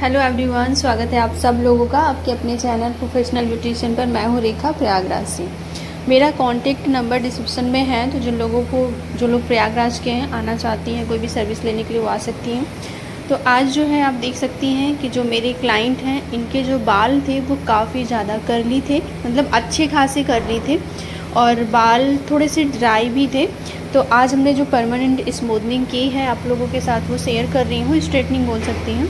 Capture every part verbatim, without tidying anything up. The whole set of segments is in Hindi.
हेलो एवरीवन, स्वागत है आप सब लोगों का आपके अपने चैनल प्रोफेशनल ब्यूटिशियन पर। मैं हूँ रेखा प्रयागराज से। मेरा कॉन्टेक्ट नंबर डिस्क्रिप्शन में है, तो जिन लोगों को जो लोग प्रयागराज के हैं आना चाहती हैं कोई भी सर्विस लेने के लिए वो आ सकती हैं। तो आज जो है आप देख सकती हैं कि जो मेरे क्लाइंट हैं इनके जो बाल थे वो काफ़ी ज़्यादा कर्ली थे, मतलब अच्छे खासे कर्ली थे और बाल थोड़े से ड्राई भी थे। तो आज हमने जो परमानेंट स्मूथनिंग की है आप लोगों के साथ वो शेयर कर रही हूँ, स्ट्रेटनिंग बोल सकती हैं।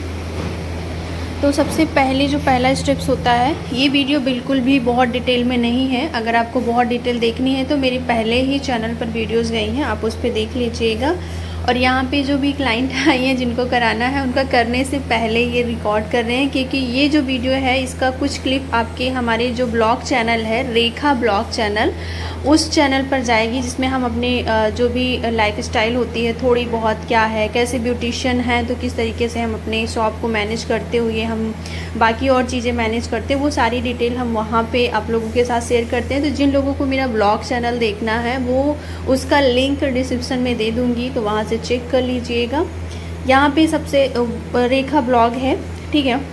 तो सबसे पहले जो पहला स्टेप्स होता है, ये वीडियो बिल्कुल भी बहुत डिटेल में नहीं है। अगर आपको बहुत डिटेल देखनी है तो मेरी पहले ही चैनल पर वीडियोस गई हैं, आप उस पर देख लीजिएगा। और यहाँ पे जो भी क्लाइंट आई हैं जिनको कराना है उनका करने से पहले ये रिकॉर्ड कर रहे हैं, क्योंकि ये जो वीडियो है इसका कुछ क्लिप आपके हमारे जो ब्लॉग चैनल है रेखा ब्लॉग चैनल, उस चैनल पर जाएगी, जिसमें हम अपने जो भी लाइफ स्टाइल होती है थोड़ी बहुत क्या है, कैसे ब्यूटिशियन हैं तो किस तरीके से हम अपने शॉप को मैनेज करते हुए हम बाकी और चीज़ें मैनेज करते हैं, वो सारी डिटेल हम वहाँ पे आप लोगों के साथ शेयर करते हैं। तो जिन लोगों को मेरा ब्लॉग चैनल देखना है वो उसका लिंक डिस्क्रिप्शन में दे दूँगी, तो वहाँ से चेक कर लीजिएगा। यहाँ पे सबसे रेखा ब्लॉग है, ठीक है।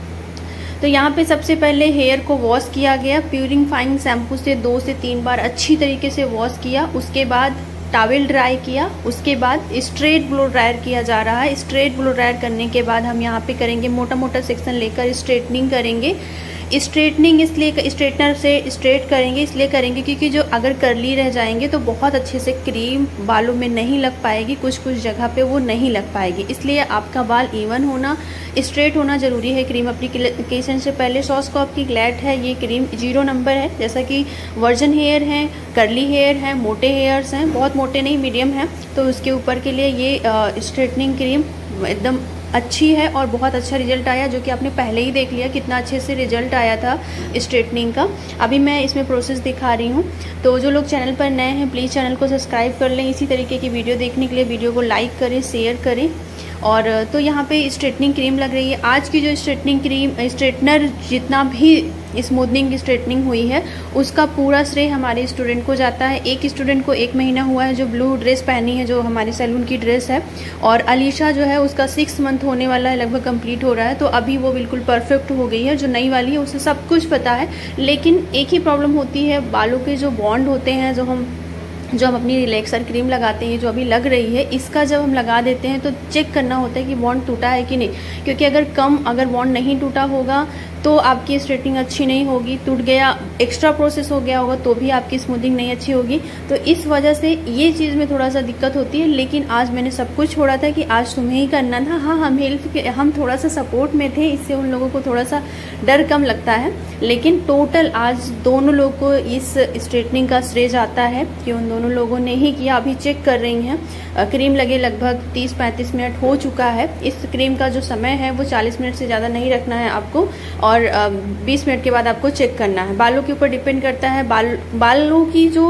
तो यहाँ पे सबसे पहले हेयर को वॉश किया गया, प्यूरिफाइंग शैम्पू से दो से तीन बार अच्छी तरीके से वॉश किया। उसके बाद टॉवेल ड्राई किया, उसके बाद स्ट्रेट ब्लो ड्रायर किया जा रहा है। स्ट्रेट ब्लो ड्रायर करने के बाद हम यहाँ पे करेंगे मोटा मोटा सेक्शन लेकर स्ट्रेटनिंग करेंगे। स्ट्रेटनिंग इसलिए स्ट्रेटनर से स्ट्रेट करेंगे इसलिए करेंगे क्योंकि जो अगर कर्ली रह जाएंगे तो बहुत अच्छे से क्रीम बालों में नहीं लग पाएगी, कुछ कुछ जगह पे वो नहीं लग पाएगी। इसलिए आपका बाल इवन होना, स्ट्रेट होना ज़रूरी है। क्रीम एप्लीकेशन से पहले सॉस को आपकी ग्लैड है, ये क्रीम जीरो नंबर है। जैसा कि वर्जन हेयर हैं, कर्ली हेयर हैं, मोटे हेयर्स हैं, बहुत मोटे नहीं मीडियम हैं, तो उसके ऊपर के लिए ये स्ट्रेटनिंग क्रीम एकदम अच्छी है और बहुत अच्छा रिजल्ट आया, जो कि आपने पहले ही देख लिया कितना अच्छे से रिजल्ट आया था स्ट्रेटनिंग का। अभी मैं इसमें प्रोसेस दिखा रही हूँ। तो जो लोग चैनल पर नए हैं प्लीज़ चैनल को सब्सक्राइब कर लें। इसी तरीके की वीडियो देखने के लिए वीडियो को लाइक करें, शेयर करें। और तो यहाँ पे स्ट्रेटनिंग क्रीम लग रही है। आज की जो स्ट्रेटनिंग क्रीम स्ट्रेटनर जितना भी स्मूथनिंग स्ट्रेटनिंग हुई है उसका पूरा श्रेय हमारे स्टूडेंट को जाता है। एक स्टूडेंट को एक महीना हुआ है जो ब्लू ड्रेस पहनी है, जो हमारे सैलून की ड्रेस है, और अलीशा जो है उसका सिक्स मंथ होने वाला है, लगभग कंप्लीट हो रहा है। तो अभी वो बिल्कुल परफेक्ट हो गई है। जो नई वाली है उसे सब कुछ पता है, लेकिन एक ही प्रॉब्लम होती है, बालों के जो बॉन्ड होते हैं, जो हम जो हम अपनी रिलैक्सर क्रीम लगाते हैं, जो अभी लग रही है, इसका जब हम लगा देते हैं तो चेक करना होता है कि बॉन्ड टूटा है कि नहीं, क्योंकि अगर कम अगर बॉन्ड नहीं टूटा होगा तो आपकी स्ट्रेटनिंग अच्छी नहीं होगी। टूट गया, एक्स्ट्रा प्रोसेस हो गया होगा तो भी आपकी स्मूथिंग नहीं अच्छी होगी। तो इस वजह से ये चीज़ में थोड़ा सा दिक्कत होती है। लेकिन आज मैंने सब कुछ छोड़ा था कि आज तुम्हें ही करना था। हाँ, हम हेल्प हम थोड़ा सा सपोर्ट में थे, इससे उन लोगों को थोड़ा सा डर कम लगता है। लेकिन टोटल आज दोनों लोग को इस स्ट्रेटनिंग का श्रेय जाता है कि उन दोनों लोगों ने ही किया। अभी चेक कर रही हैं, क्रीम लगे लगभग तीस पैंतीस मिनट हो चुका है। इस क्रीम का जो समय है वो चालीस मिनट से ज़्यादा नहीं रखना है आपको, और बीस मिनट के बाद आपको चेक करना है। बालों के ऊपर डिपेंड करता है। बाल बालों की जो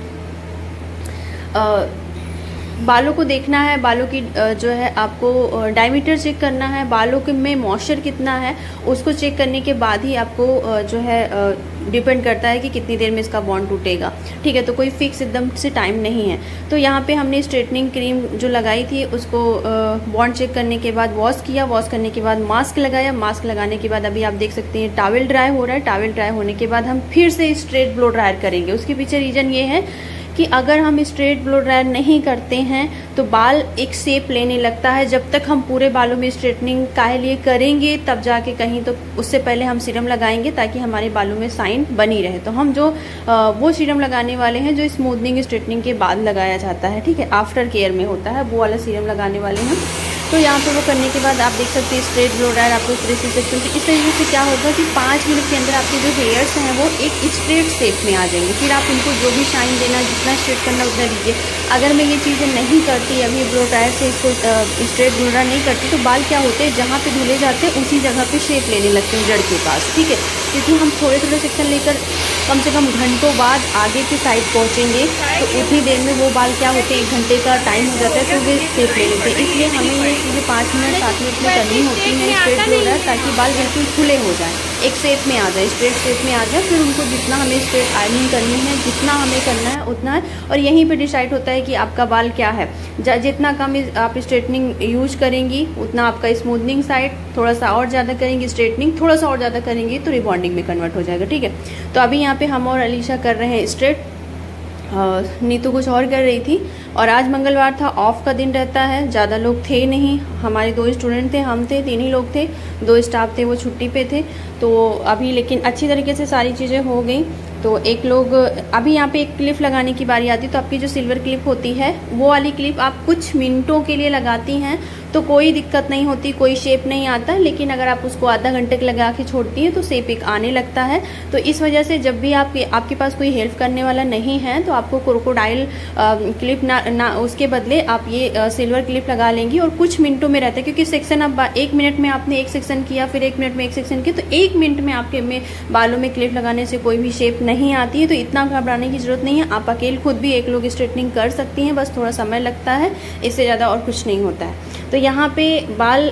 आ, बालों को देखना है, बालों की जो है आपको डायमीटर चेक करना है, बालों के में मॉइस्चर कितना है उसको चेक करने के बाद ही आपको जो है डिपेंड करता है कि कितनी देर में इसका बॉन्ड टूटेगा, ठीक है। तो कोई फिक्स एकदम से टाइम नहीं है। तो यहाँ पे हमने स्ट्रेटनिंग क्रीम जो लगाई थी उसको बॉन्ड चेक करने के बाद वॉश किया, वॉश करने के बाद मास्क लगाया, मास्क लगाने के बाद अभी आप देख सकते हैं टॉवेल ड्राई हो रहा है। टॉवेल ड्राई होने के बाद हम फिर से स्ट्रेट ब्लो ड्रायर करेंगे। उसके पीछे रीजन ये है कि अगर हम स्ट्रेट ब्लो ड्रायर नहीं करते हैं तो बाल एक शेप लेने लगता है। जब तक हम पूरे बालों में स्ट्रेटनिंग काहे लिए करेंगे तब जाके कहीं, तो उससे पहले हम सीरम लगाएंगे ताकि हमारे बालों में शाइन बनी रहे। तो हम जो वो सीरम लगाने वाले हैं जो स्मूथनिंग स्ट्रेटनिंग के बाद लगाया जाता है, ठीक है, आफ्टर केयर में होता है, वो वाला सीरम लगाने वाले हैं। तो यहाँ पे वो करने के बाद आप देख सकते हैं स्ट्रेट ब्लो ड्रायर आपको स्ट्रेट सेक्शन से इस तरीके से क्या होगा कि पाँच मिनट के अंदर आपके जो हेयर्स हैं वो एक स्ट्रेट शेप में आ जाएंगे। फिर आप इनको जो भी शाइन देना, जितना स्ट्रेट करना उतना दीजिए। अगर मैं ये चीज़ें नहीं करती, अभी ब्लो ड्रायर से इसको स्ट्रेट ब्लो ड्रायर नहीं करती, तो बाल क्या होते हैं, जहाँ पे धुले जाते हैं उसी जगह पे शेप लेने लगते हैं जड़ के पास, ठीक है। क्योंकि हम थोड़े थोड़े सेक्शन लेकर कम से कम घंटों बाद आगे की साइड पहुँचेंगे तो उतनी देर में वो बाल क्या होते हैं, एक घंटे का टाइम हो जाता है तो वे शेप ले लेते हैं। इसलिए हमें ये चीज़ें पाँच मिनट सात मिनट में करनी होती हैं स्ट्रेट ब्लो ड्रायर, ताकि बाल बिल्कुल खुले हो जाएं, एक शेप में आ जाए, स्ट्रेट शेप में आ जाए। फिर उनको जितना हमें स्ट्रेट आयरनिंग करनी है, जितना हमें करना है उतना है, और यहीं पे डिसाइड होता है कि आपका बाल क्या है। जितना कम आप स्ट्रेटनिंग यूज करेंगी उतना आपका स्मूथनिंग साइड, थोड़ा सा और ज़्यादा करेंगी स्ट्रेटनिंग, थोड़ा सा और ज़्यादा करेंगी तो रिबॉन्डिंग में कन्वर्ट हो जाएगा। ठीक है, तो अभी यहाँ पे हम और अलीशा कर रहे हैं स्ट्रेट, नीतू कुछ और कर रही थी। और आज मंगलवार था, ऑफ का दिन रहता है, ज़्यादा लोग थे नहीं, हमारे दो स्टूडेंट थे, हम थे, तीन ही लोग थे, दो स्टाफ थे वो छुट्टी पे थे। तो अभी लेकिन अच्छी तरीके से सारी चीज़ें हो गई। तो एक लोग अभी यहाँ पे एक क्लिप लगाने की बारी आती है, तो आपकी जो सिल्वर क्लिप होती है वो वाली क्लिप आप कुछ मिनटों के लिए लगाती हैं तो कोई दिक्कत नहीं होती, कोई शेप नहीं आता। लेकिन अगर आप उसको आधा घंटे के लगा के छोड़ती हैं तो शेप एक आने लगता है। तो इस वजह से जब भी आप आपके पास कोई हेल्प करने वाला नहीं है तो आपको क्रोकोडाइल क्लिप ना, ना उसके बदले आप ये आ, सिल्वर क्लिप लगा लेंगी, और कुछ मिनटों में रहता है, क्योंकि सेक्शन अब एक मिनट में आपने एक सेक्शन किया, फिर एक मिनट में एक सेक्शन किया, तो एक मिनट में आपके में बालों में क्लिप लगाने से कोई भी शेप नहीं आती है। तो इतना घबराने की जरूरत नहीं है, आप अकेले खुद भी एक लोग स्ट्रेटनिंग कर सकती हैं, बस थोड़ा समय लगता है, इससे ज़्यादा और कुछ नहीं होता है। तो यहाँ पे बाल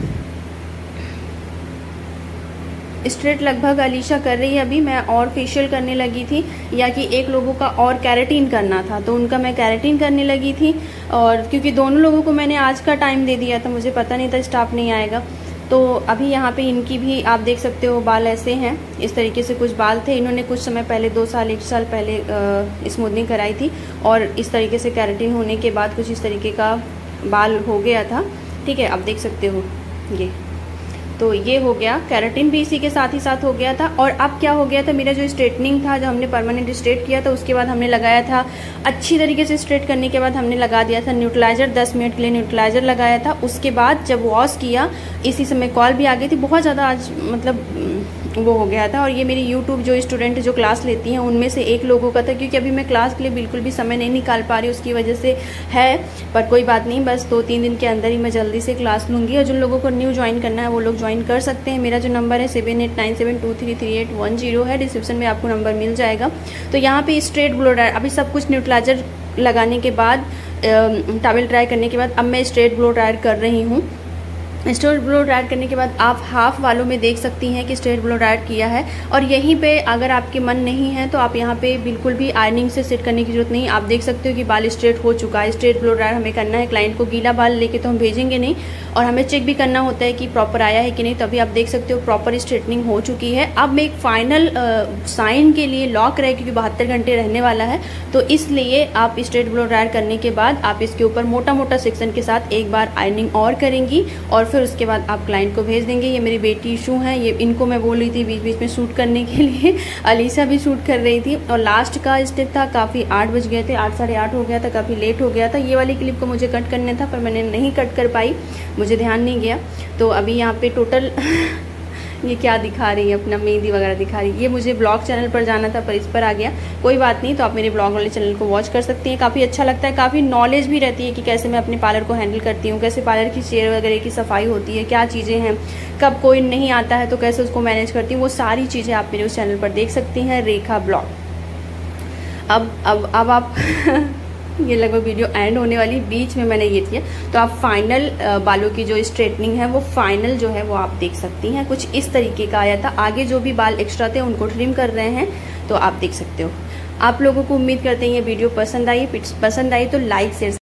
स्ट्रेट लगभग अलीशा कर रही है अभी, मैं और फेशियल करने लगी थी, या कि एक लोगों का और कैरेटीन करना था तो उनका मैं कैरेटीन करने लगी थी। और क्योंकि दोनों लोगों को मैंने आज का टाइम दे दिया था, मुझे पता नहीं था स्टाफ नहीं आएगा, तो अभी यहाँ पे इनकी भी आप देख सकते हो बाल ऐसे हैं, इस तरीके से कुछ बाल थे। इन्होंने कुछ समय पहले, दो साल एक साल पहले स्मूथनिंग कराई थी, और इस तरीके से कैरेटीन होने के बाद कुछ इस तरीके का बाल हो गया था। ठीक है, आप देख सकते हो ये, तो ये हो गया, कैरेटीन भी इसी के साथ ही साथ हो गया था। और अब क्या हो गया था, मेरा जो स्ट्रेटनिंग था, जो हमने परमानेंट स्ट्रेट किया था, उसके बाद हमने लगाया था, अच्छी तरीके से स्ट्रेट करने के बाद हमने लगा दिया था न्यूट्रलाइजर, दस मिनट के लिए न्यूट्रलाइजर लगाया था। उसके बाद जब वॉश किया, इसी समय कॉल भी आ गई थी, बहुत ज़्यादा आज मतलब वो हो गया था। और ये मेरी यूट्यूब जो स्टूडेंट जो क्लास लेती हैं उनमें से एक लोगों का था, क्योंकि अभी मैं क्लास के लिए बिल्कुल भी समय नहीं निकाल पा रही, उसकी वजह से है, पर कोई बात नहीं, बस दो तीन दिन के अंदर ही मैं जल्दी से क्लास लूँगी। और जिन लोगों को न्यू ज्वाइन करना है वो लोग ज्वाइन कर सकते हैं। मेरा जो नंबर है seven eight nine seven two three three eight one zero है, डिस्क्रिप्शन में आपको नंबर मिल जाएगा। तो यहाँ पे स्ट्रेट ब्लो ड्रायर, अभी सब कुछ न्यूट्रलाइजर लगाने के बाद, टॉवल ड्राई करने के बाद, अब मैं स्ट्रेट ब्लो ड्रायर कर रही हूँ। स्ट्रेट ब्लो ड्रायर करने के बाद आप हाफ वालों में देख सकती हैं कि स्ट्रेट ब्लो ड्रायर किया है। और यहीं पे अगर आपके मन नहीं है तो आप यहाँ पे बिल्कुल भी आयरनिंग से सेट करने की जरूरत नहीं। आप देख सकते हो कि बाल स्ट्रेट हो चुका है। स्ट्रेट ब्लो ड्रायर हमें करना है, क्लाइंट को गीला बाल लेके तो हम भेजेंगे नहीं, और हमें चेक भी करना होता है कि प्रॉपर आया है कि नहीं। तभी आप देख सकते हो प्रॉपर स्ट्रेटनिंग हो चुकी है। अब मैं एक फाइनल साइन के लिए लॉक रहे, क्योंकि बहत्तर घंटे रहने वाला है, तो इसलिए आप स्ट्रेट ब्लो ड्रायर करने के बाद आप इसके ऊपर मोटा मोटा सेक्शन के साथ एक बार आयरनिंग और करेंगी, और फिर उसके बाद आप क्लाइंट को भेज देंगे। ये मेरी बेटी शू हैं, ये इनको मैं बोल रही थी बीच बीच में शूट करने के लिए, अलीशा भी शूट कर रही थी। और लास्ट का स्टेप था, काफ़ी आठ बज गए थे, आठ साढ़े आठ हो गया था, काफ़ी लेट हो गया था। ये वाली क्लिप को मुझे कट करना था पर मैंने नहीं कट कर पाई, मुझे ध्यान नहीं गया। तो अभी यहाँ पे टोटल ये क्या दिखा रही है, अपना मेहंदी वगैरह दिखा रही है। ये मुझे ब्लॉग चैनल पर जाना था पर इस पर आ गया, कोई बात नहीं। तो आप मेरे ब्लॉग वाले चैनल को वॉच कर सकती हैं, काफ़ी अच्छा लगता है, काफ़ी नॉलेज भी रहती है कि कैसे मैं अपने पार्लर को हैंडल करती हूँ, कैसे पार्लर की चेयर वगैरह की सफाई होती है, क्या चीज़ें हैं, कब कोई नहीं आता है तो कैसे उसको मैनेज करती हूँ, वो सारी चीज़ें आप मेरे उस चैनल पर देख सकती हैं, रेखा ब्लॉग। अब अब अब आप ये लगभग वीडियो एंड होने वाली, बीच में मैंने ये किया, तो आप फाइनल बालों की जो स्ट्रेटनिंग है वो फाइनल जो है वो आप देख सकती हैं। कुछ इस तरीके का आया था, आगे जो भी बाल एक्स्ट्रा थे उनको ट्रिम कर रहे हैं, तो आप देख सकते हो। आप लोगों को उम्मीद करते हैं ये वीडियो पसंद आई, पसंद आई तो लाइक शेयर